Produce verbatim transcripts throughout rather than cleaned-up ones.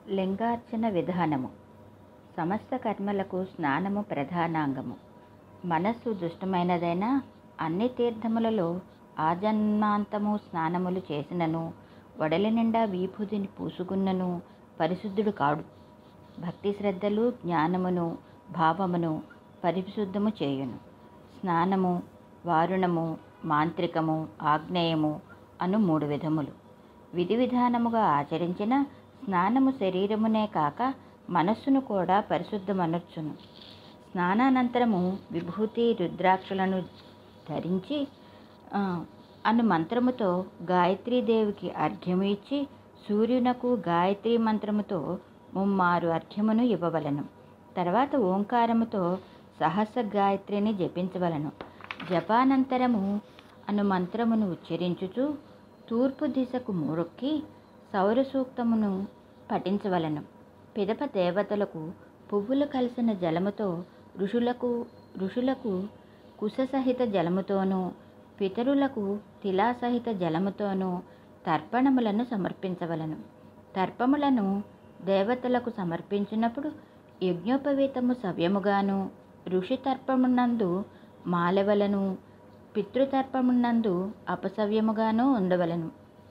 లింగార్చన విధానము. సమస్త కర్మలకు స్నానము ప్రధానాంగము. మనస్సు దుష్టమైనదైనా అన్ని తీర్థములలో ఆజన్మాంతము స్నానములు చేసినను వడలి నిండా విభూతిని పూసుకున్నను పరిశుద్ధుడు కాడు. భక్తి శ్రద్ధలు జ్ఞానమును భావమును పరిశుద్ధము చేయును. స్నానము వారుణము మాంత్రికము ఆగ్నేయము అను మూడు విధములు. విధి విధానముగా ఆచరించిన స్నానము శరీరమునే కాక మనస్సును కూడా పరిశుద్ధమనర్చును. స్నానానంతరము విభూతి రుద్రాక్షలను ధరించి అను మంత్రముతో గాయత్రీదేవికి అర్ఘ్యము ఇచ్చి సూర్యునకు గాయత్రీ మంత్రముతో ముమ్మారు అర్ఘ్యమును ఇవ్వవలను. తర్వాత ఓంకారముతో సహస్ర గాయత్రిని జపించవలను. జపానంతరము అను మంత్రమును ఉచ్చరించుచు తూర్పు దిశకు మొక్కి సౌర సూక్తమును పఠించవలను. పిదప దేవతలకు పువ్వులు కలిసిన జలముతో ఋషులకు ఋషులకు కుశసహిత జలముతోనూ పితరులకు తిలాసహిత జలముతోనూ తర్పణములను సమర్పించవలను. తర్పములను దేవతలకు సమర్పించినప్పుడు యజ్ఞోపవీతము సవ్యముగాను ఋషి తర్పమునందు మాలవలను పితృతర్పమునందు అపసవ్యముగాను ఉండవలను.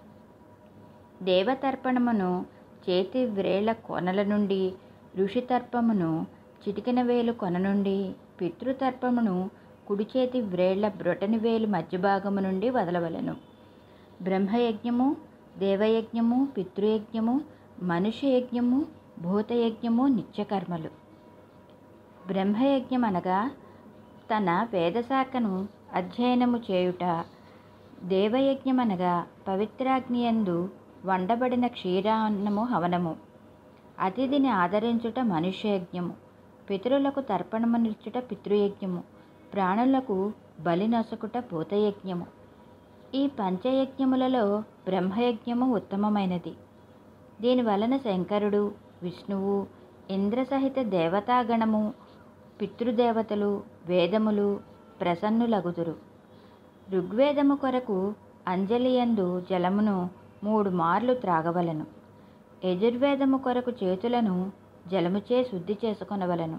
దేవతర్పణమును చేతి వ్రేళ్ల కొనల నుండి ఋషితర్పమును చిటికిన వేలు కొన నుండి పితృతర్పమును కుడి చేతి వ్రేళ్ల బ్రొటని వేలు మధ్య భాగము నుండి వదలవలను. బ్రహ్మయజ్ఞము దేవయజ్ఞము పితృయజ్ఞము మనుష్యయజ్ఞము భూతయజ్ఞము నిత్యకర్మలు. బ్రహ్మయజ్ఞం అనగా తన వేదశాఖను అధ్యయనము చేయుట. దేవయజ్ఞమనగా పవిత్రాగ్నియందు వండబడిన క్షీరాన్నము హవనము. అతిథిని ఆదరించుట మనుష్యయజ్ఞము. పితరులకు తర్పణమునిచ్చుట పితృయజ్ఞము. ప్రాణులకు బలి నొసకుట భూతయజ్ఞము. ఈ పంచయజ్ఞములలో బ్రహ్మయజ్ఞము ఉత్తమమైనది. దీనివలన శంకరుడు విష్ణువు ఇంద్రసహిత దేవతాగణము పితృదేవతలు వేదములు ప్రసన్నులగుదురు. ఋగ్వేదము కొరకు అంజలియందు జలమును మూడు మార్లు త్రాగవలను. యజుర్వేదము కొరకు చేతులను జలముచే శుద్ధి చేసుకొనవలను.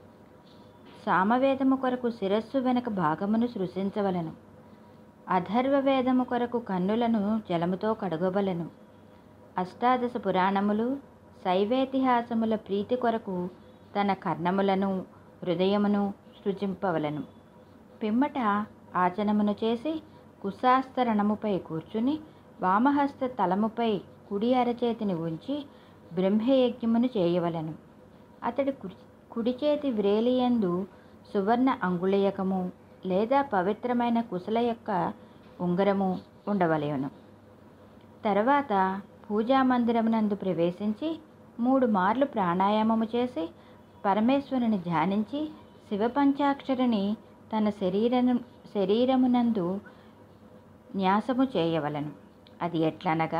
సామవేదము కొరకు శిరస్సు వెనుక భాగమును సృశించవలను. అథర్వవేదము కొరకు కన్నులను జలముతో కడగవలను. అష్టాదశ పురాణములు శైవేతిహాసముల ప్రీతి కొరకు తన కర్ణములను హృదయమును సృజింపవలను. పిమ్మట ఆచనమును చేసి కుశాస్తరణముపై కూర్చుని వామహస్త తలముపై కుడి అరచేతిని ఉంచి బ్రహ్మయజ్ఞమును చేయవలను. అతడి కుడి చేతి వ్రేలియందు సువర్ణ అంగుళీయకము లేదా పవిత్రమైన కుశల యొక్క ఉంగరము ఉండవలెను. తర్వాత పూజామందిరమునందు ప్రవేశించి మూడు మార్లు ప్రాణాయామము చేసి పరమేశ్వరుని ధ్యానించి శివపంచాక్షరిని తన శరీరము శరీరమునందు న్యాసము చేయవలను. అది ఎట్లనగా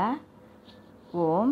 ఓం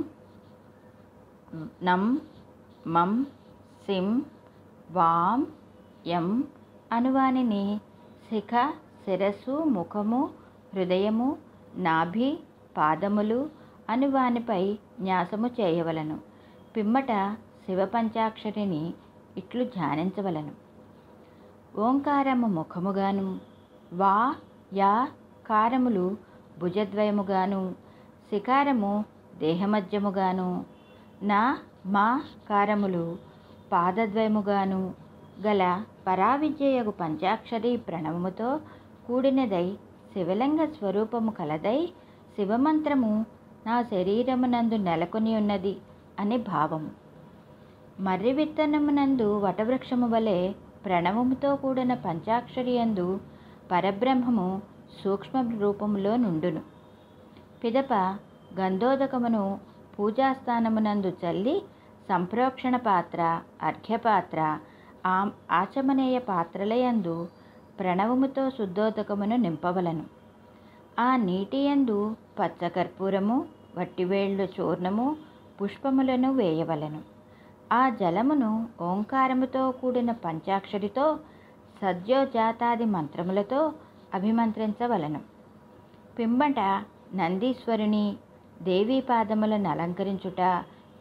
నం మం సిం వాం యం అనువానిని శిఖ శిరస్సు ముఖము హృదయము నాభి పాదములు అనువానిపై న్యాసము చేయవలను. పిమ్మట శివపంచాక్షరిని ఇట్లు ధ్యానించవలను. ఓంకారము ముఖముగాను వా యా కారములు భుజద్వయముగాను శికారము దేహమధ్యముగాను నా మా కారములు పాదద్వయముగాను గల పరావిద్యయగు పంచాక్షరి ప్రణవముతో కూడినదై శివలింగ స్వరూపము కలదై శివమంత్రము నా శరీరమునందు నెలకొని ఉన్నది అని భావము. మర్రి విత్తనమునందు వటవృక్షము వలె ప్రణవముతో కూడిన పంచాక్షరి యందు పరబ్రహ్మము సూక్ష్మ రూపములో నుండును. పిదప గంధోదకమును పూజాస్థానమునందు చల్లి సంప్రోక్షణ పాత్ర అర్ఘ్యపాత్ర ఆ ఆచమనేయ పాత్రలయందు ప్రణవముతో శుద్ధోదకమును నింపవలను. ఆ నీటియందు పచ్చకర్పూరము వట్టివేళ్లు చూర్ణము పుష్పములను వేయవలను. ఆ జలమును ఓంకారముతో కూడిన పంచాక్షరితో సద్యోజాతాది మంత్రములతో అభిమంత్రించవలను. పిమ్మట నందీశ్వరుని దేవీ పాదములను అలంకరించుట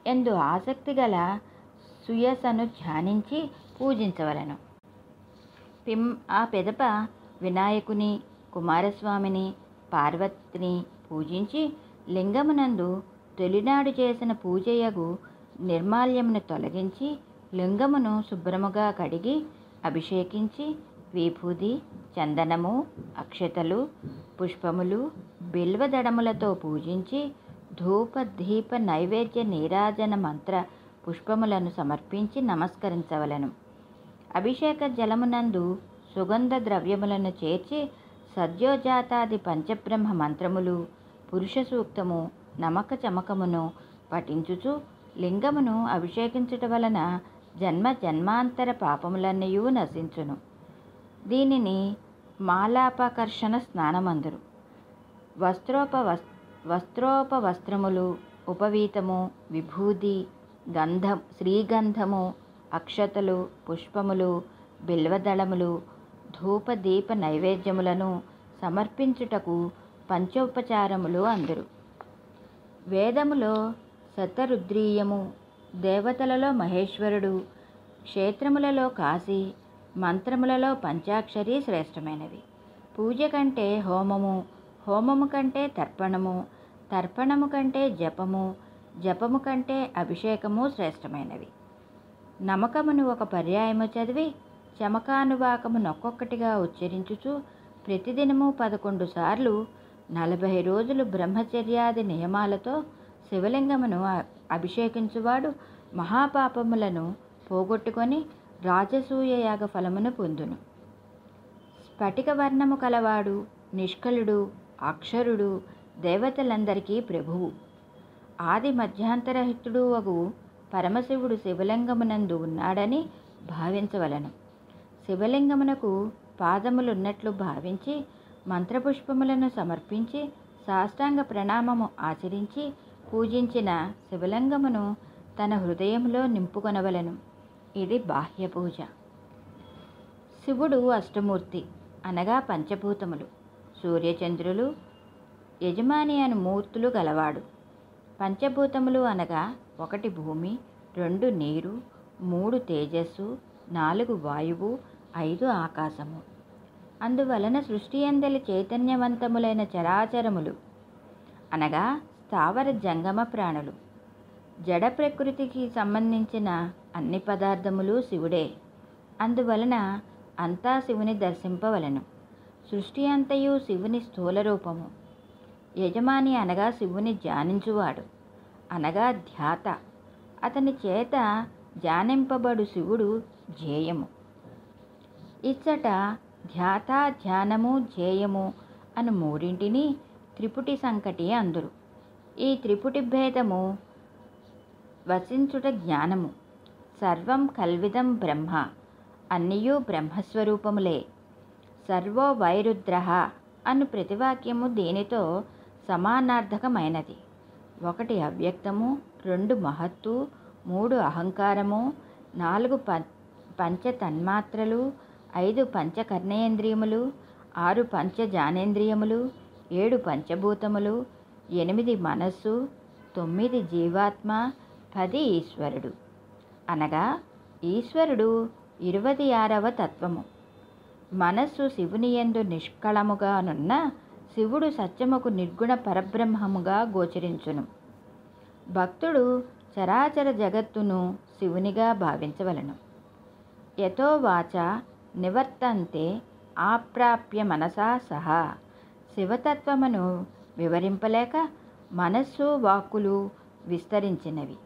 ఎందు ఆసక్తి గల సుయసను ధ్యానించి పూజించవలను. పిం ఆ పెదప వినాయకుని, కుమారస్వామిని, పార్వతిని పూజించి లింగమునందు తొలినాడు చేసిన పూజయగు నిర్మాల్యమును తొలగించి లింగమును శుభ్రముగా కడిగి అభిషేకించి విభూది, చందనము, అక్షతలు, పుష్పములు, బిల్వదళములతో పూజించి ధూప దీప నైవేద్య నీరాజన మంత్ర పుష్పములను సమర్పించి నమస్కరించవలను. అభిషేక జలమునందు సుగంధ ద్రవ్యములను చేర్చి సద్యోజాతాది పంచబ్రహ్మ మంత్రములు, పురుష సూక్తము, నమక చమకమును పఠించుచు లింగమును అభిషేకించుట వలన జన్మ జన్మాంతర పాపములన్నయూ నశించును. దీనిని మాలాపకర్షణ స్నానమందురు. వస్త్రోప వస్త్రోపవస్త్రములు, ఉపవీతము, విభూది, గంధం శ్రీగంధము, అక్షతలు, పుష్పములు, బిల్వదళములు, ధూపదీప నైవేద్యములను సమర్పించుటకు పంచోపచారములు అందురు. వేదములో శతరుద్రీయము, దేవతలలో మహేశ్వరుడు, క్షేత్రములలో కాశీ, మంత్రములలో పంచాక్షరి శ్రేష్టమైనవి. పూజ కంటే హోమము, హోమము కంటే తర్పణము, తర్పణము కంటే జపము, జపము కంటే అభిషేకము శ్రేష్టమైనవి. నమకమును ఒక పర్యాయము చదివి చమకానువాకము నొక్కొక్కటిగా ఉచ్చరించుచు ప్రతిదినము పదకొండు సార్లు నలభై రోజులు బ్రహ్మచర్యాది నియమాలతో శివలింగమును అభిషేకించువాడు మహాపాపములను పోగొట్టుకొని రాజసూయ యాగ ఫలమును పొందును. స్ఫటిక వర్ణము కలవాడు, నిష్కలుడు, అక్షరుడు, దేవతలందరికీ ప్రభువు, ఆది మధ్యాంతరహితుడు వగు పరమశివుడు శివలింగమునందు ఉన్నాడని భావించవలను. శివలింగమునకు పాదములున్నట్లు భావించి మంత్రపుష్పములను సమర్పించి సాష్టాంగ ప్రణామము ఆచరించి పూజించిన శివలింగమును తన హృదయంలో నింపుకొనవలను. ఇది బాహ్య పూజ. శివుడు అష్టమూర్తి అనగా పంచభూతములు, సూర్యచంద్రులు, యజమాని అను మూర్తులు గలవాడు. పంచభూతములు అనగా ఒకటి భూమి, రెండు నీరు, మూడు తేజస్సు, నాలుగు వాయువు, ఐదు ఆకాశము. అందువలన సృష్టి అందలి చైతన్యవంతములైన చరాచరములు అనగా స్థావర జంగమ ప్రాణులు, జడ ప్రకృతికి సంబంధించిన అన్ని పదార్థములు శివుడే. అందువలన అంతా శివుని దర్శింపవలను. సృష్టి అంతయు శివుని స్థూల రూపము. యజమాని అనగా శివుని ధ్యానించువాడు అనగా ధ్యాత. అతని చేత ధ్యానింపబడు శివుడు ధ్యేయము. ఇచ్చట ధ్యాత, ధ్యానము, ధ్యేయము అను మూడింటిని త్రిపుటి సంకటి అందురు. ఈ త్రిపుటి భేదము వసించుట జ్ఞానము. సర్వం కల్విదం బ్రహ్మ, అన్నియు బ్రహ్మస్వరూపములే. సర్వో వైరుద్ర అను ప్రతివాక్యము దీనితో సమానార్థకమైనది. ఒకటి అవ్యక్తము, రెండు మహత్తు, మూడు అహంకారము, నాలుగు ప పంచ తన్మాత్రలు, ఐదు పంచ కర్ణేంద్రియములు, ఆరు పంచ జ్ఞానేంద్రియములు, ఏడు పంచభూతములు, ఎనిమిది మనస్సు, తొమ్మిది జీవాత్మ, పది ఈశ్వరుడు. అనగా ఈశ్వరుడు ఇరవై ఆరవ తత్వము. మనస్సు శివుని యందు నిష్కళముగానున్న శివుడు సత్యముకు నిర్గుణ పరబ్రహ్మముగా గోచరించును. భక్తుడు చరాచర జగత్తును శివునిగా భావించవలను. యతో వాచ నివర్తంతే ఆప్రాప్య మనసా సహా. శివతత్వమును వివరింపలేక మనస్సు వాక్కులు విస్తరించినవి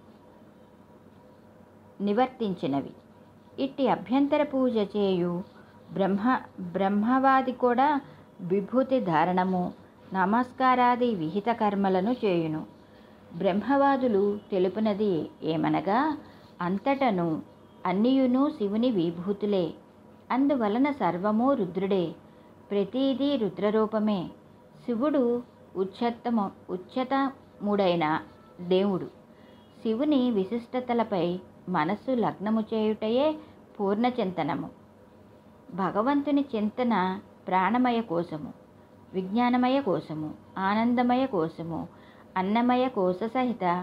నివర్తించినవి. ఇట్టి అభ్యంతర పూజ చేయు బ్రహ్మ బ్రహ్మవాది కూడా విభూతి ధారణము, నమస్కారాది విహిత కర్మలను చేయును. బ్రహ్మవాదులు తెలుపునది ఏమనగా అంతటను అన్నియును శివుని విభూతులే. అందువలన సర్వము రుద్రుడే, ప్రతీదీ రుద్రరూపమే. శివుడు ఉచ్చతము ఉచ్చతముడైన దేవుడు. శివుని విశిష్టతలపై మనస్సు లగ్నము చేయుటయే పూర్ణచింతనము. భగవంతుని చింతన ప్రాణమయ కోశము, విజ్ఞానమయ కోశము, ఆనందమయ కోశము, అన్నమయ కోశ సహిత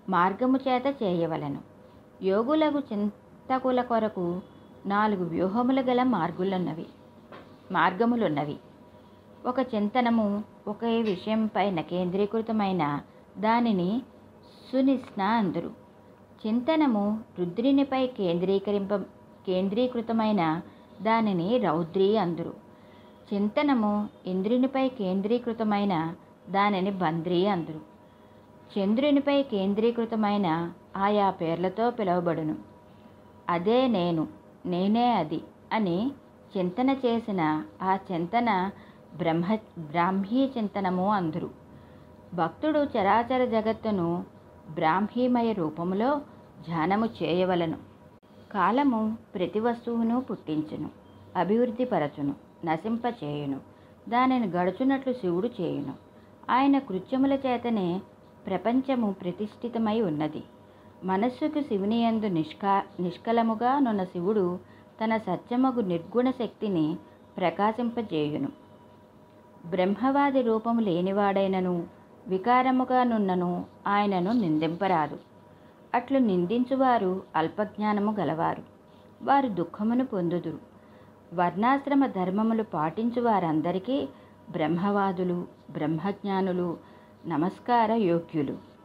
మార్గము చేత చేయవలను. యోగులకు చింతకుల కొరకు నాలుగు వ్యూహములు గల మార్గులున్నవి మార్గములున్నవి ఒక చింతనము ఒకే విషయం పైన కేంద్రీకృతమైన దానిని సునిష్ణ అందురు. చింతనము రుద్రునిపై కేంద్రీకరింప కేంద్రీకృతమైన దానిని రౌద్రి అందురు. చింతనము ఇంద్రునిపై కేంద్రీకృతమైన దానిని బంద్రి అందురు. చంద్రునిపై కేంద్రీకృతమైన ఆయా పేర్లతో పిలువబడును. అదే నేను, నేనే అది అని చింతన చేసిన ఆ చింతన బ్రహ్మ బ్రాహ్మీ చింతనము అందురు. భక్తుడు చరాచర జగత్తును బ్రాహ్మీమయ రూపములో ధ్యానము చేయవలను. కాలము ప్రతి వస్తువును పుట్టించును, అభివృద్ధిపరచును, నశింపచేయును. దానిని గడుచునట్లు శివుడు చేయును. ఆయన కృత్యముల చేతనే ప్రపంచము ప్రతిష్ఠితమై ఉన్నది. మనస్సుకు శివునియందు నిష్కా నిష్కలముగా నున్న శివుడు తన సత్యమగు నిర్గుణ శక్తిని ప్రకాశింపజేయును. బ్రహ్మవాది రూపము లేనివాడైనను వికారముగా నున్నను ఆయనను నిందింపరాదు. అట్లు నిందించువారు అల్పజ్ఞానము గలవారు, వారు దుఃఖమును పొందుదురు. వర్ణాశ్రమ ధర్మములు పాటించు వారందరికీ బ్రహ్మవాదులు, బ్రహ్మజ్ఞానులు నమస్కార యోగ్యులు.